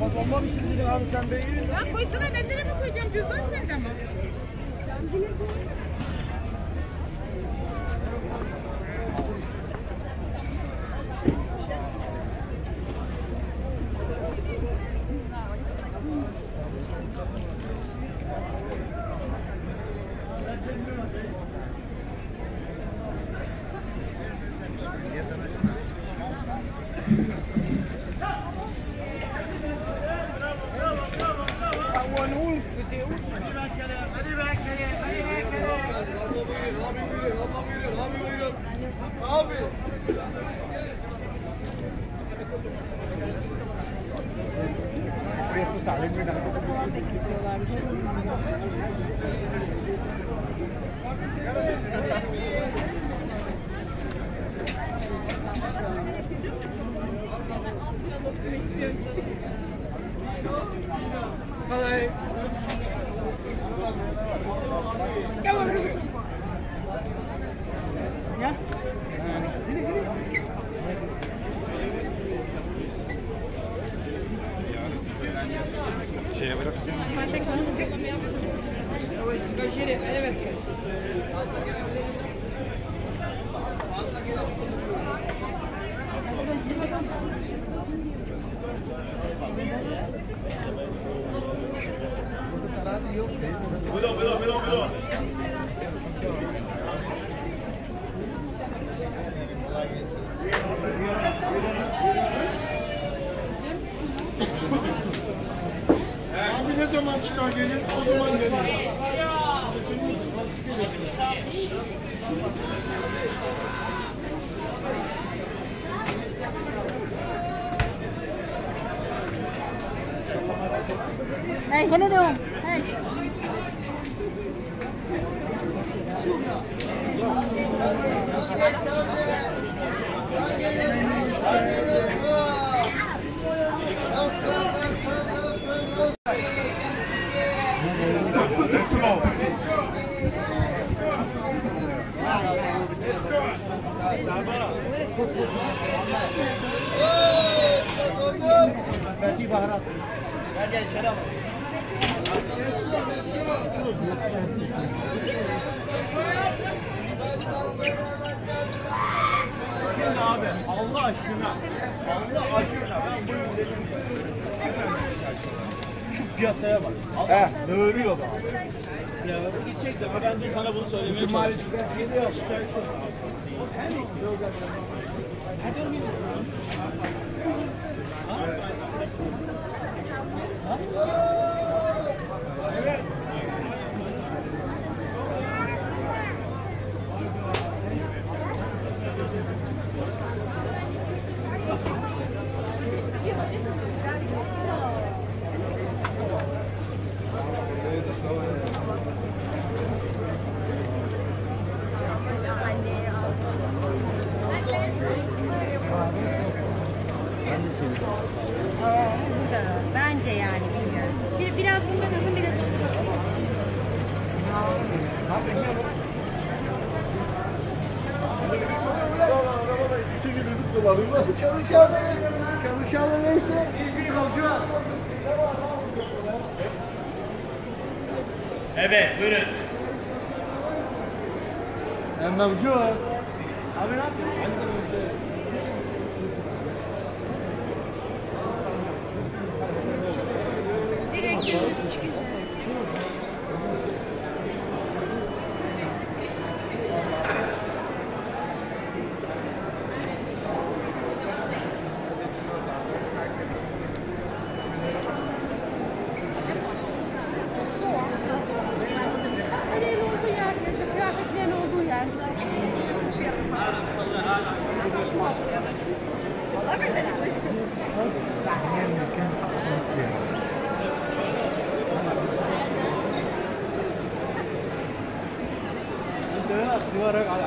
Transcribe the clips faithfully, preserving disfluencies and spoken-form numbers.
Bomba mı şimdi abi sen beyi? Ya koysana ben nereye mi koyacağım? Cüzdan sende mi? Abi. Şeye bırakacağım. Buyurun buyurun buyurun buyurun. Abi ne zaman çıkar gelir? O zaman gelir. Hey, gene devam. Hey. Gel gel içeri ama. Abi Allah aşkına. Allah aşkına ben buyurun dedim. Şu piyasaya bak. He. Böğürüyor bak. Ya bu gidecek de ben de sana bunu söylemeye çalışıyorum. Geliyor. Evet. Bence yani bilmiyorum. Bir, biraz bundan alın biraz Çalışanlar, çalışanlar neyse bir yolcu. Evet buyurun. Emravcı. Abi ne yapıyorsun? Direkt gündüz çıkıyor. Kahvelerin olduğu yer, mesela kıyafetlerin olduğu yer. سوارك على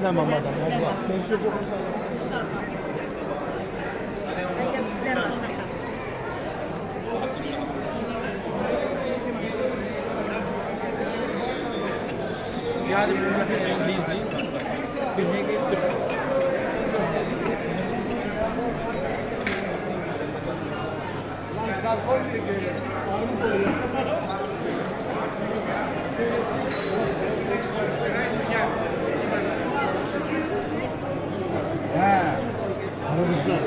sinema madam. Andiamo sinema. Yani İngiliz filme gittim. Ha, aramızda.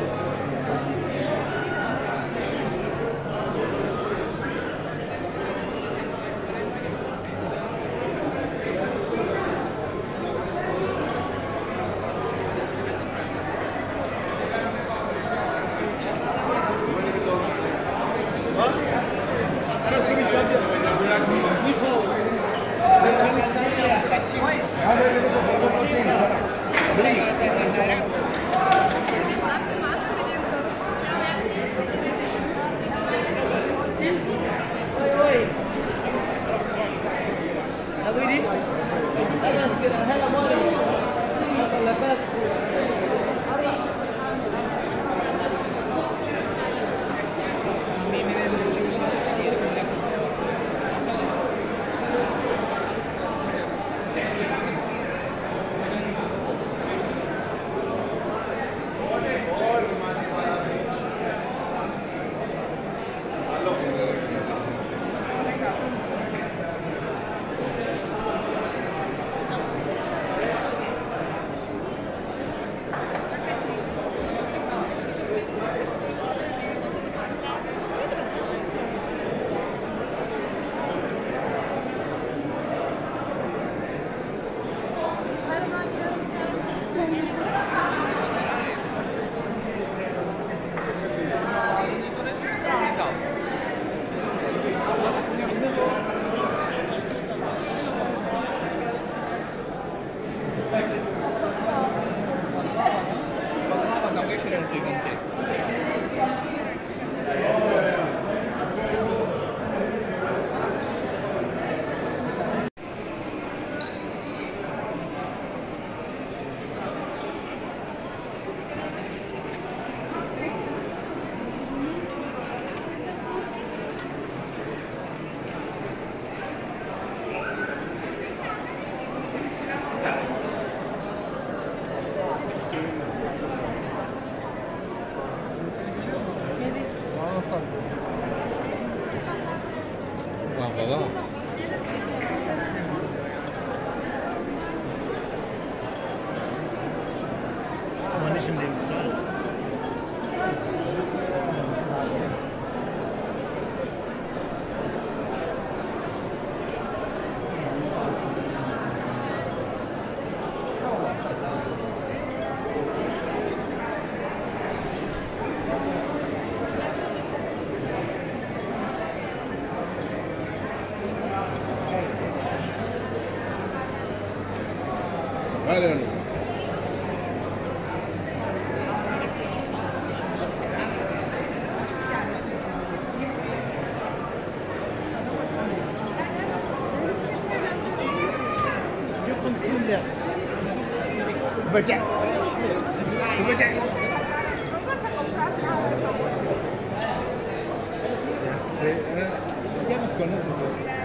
Arası bir tabi. Niko. Hadi öyle de fotoğrafı sana. Biri. La vuoi dire? Allora, aspetta, la muore. Sì, con la pasta. Baba. Onun için değil. Hadi oğlum. Baca. Baca. Ya, nos conocen.